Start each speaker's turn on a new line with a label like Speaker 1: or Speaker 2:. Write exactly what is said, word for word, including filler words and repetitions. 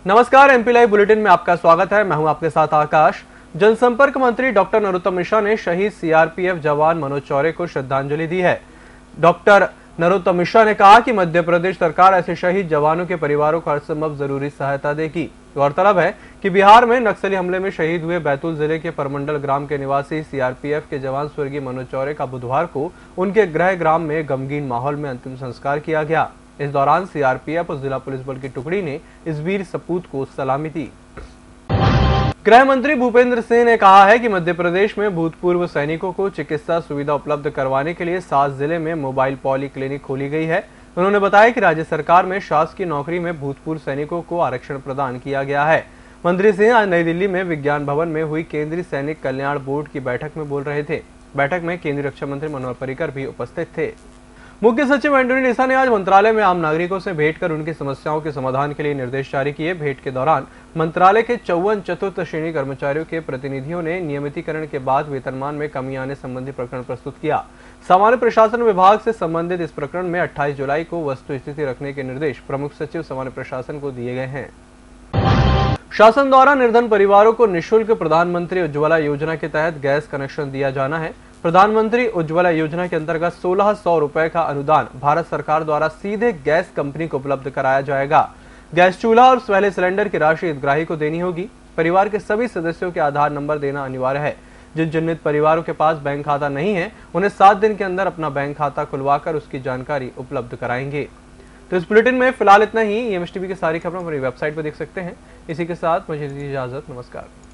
Speaker 1: नमस्कार, MP live bulletin में आपका स्वागत है। मैं हूं आपके साथ आकाश। जनसंपर्क मंत्री डॉक्टर नरोत्तम मिश्रा ने शहीद सीआरपीएफ जवान मनोज चौरे को श्रद्धांजलि दी है। डॉक्टर नरोत्तम मिश्रा ने कहा कि मध्य प्रदेश सरकार ऐसे शहीद जवानों के परिवारों को हर संभव जरूरी सहायता देगी। गौरतलब है कि बिहार में नक्सली हमले में शहीद हुए बैतूल जिले के परमंडल ग्राम के निवासी सीआरपीएफ के जवान स्वर्गीय मनोज चौरे का बुधवार को उनके गृह ग्राम में गमगीन माहौल में अंतिम संस्कार किया गया। इस दौरान सीआरपीएफ और जिला पुलिस बल की टुकड़ी ने इस वीर सपूत को सलामी दी। गृह मंत्री भूपेंद्र सिंह ने कहा है कि मध्य प्रदेश में भूतपूर्व सैनिकों को चिकित्सा सुविधा उपलब्ध करवाने के लिए सात जिले में मोबाइल पॉली क्लिनिक खोली गई है। उन्होंने बताया कि राज्य सरकार में शासकीय नौकरी में भूतपूर्व सैनिकों को आरक्षण प्रदान किया गया है। मंत्री सिंह आज नई दिल्ली में विज्ञान भवन में हुई केंद्रीय सैनिक कल्याण बोर्ड की बैठक में बोल रहे थे। बैठक में केंद्रीय रक्षा मंत्री मनोहर पर्रिकर भी उपस्थित थे। मुख्य सचिव एंटोनी डिसा ने आज मंत्रालय में आम नागरिकों से भेंट कर उनकी समस्याओं के समाधान के लिए निर्देश जारी किए। भेंट के दौरान मंत्रालय के चौवन चतुर्थ श्रेणी कर्मचारियों के प्रतिनिधियों ने नियमितीकरण के बाद वेतनमान में कमी आने संबंधी प्रकरण प्रस्तुत किया। सामान्य प्रशासन विभाग से संबंधित इस प्रकरण में अट्ठाईस जुलाई को वस्तुस्थिति रखने के निर्देश प्रमुख सचिव सामान्य प्रशासन को दिए गए हैं। शासन द्वारा निर्धन परिवारों को निःशुल्क प्रधानमंत्री उज्ज्वला योजना के तहत गैस कनेक्शन दिया जाना है। प्रधानमंत्री उज्ज्वला योजना के अंतर्गत सोलह सौ रुपए का अनुदान भारत सरकार द्वारा सीधे गैस कंपनी को उपलब्ध कराया जाएगा। गैस चूल्हा और पहले सिलेंडर की राशि हितग्राही को देनी होगी। परिवार के सभी सदस्यों के आधार नंबर देना अनिवार्य है। जिन चिन्हित परिवारों के पास बैंक खाता नहीं है उन्हें सात दिन के अंदर अपना बैंक खाता खुलवाकर उसकी जानकारी उपलब्ध कराएंगे। तो इस बुलेटिन में फिलहाल इतना ही। एमएस टीवी की सारी खबरें हमारी वेबसाइट पर देख सकते हैं। इसी के साथ मुझे दीजिए इजाजत। नमस्कार।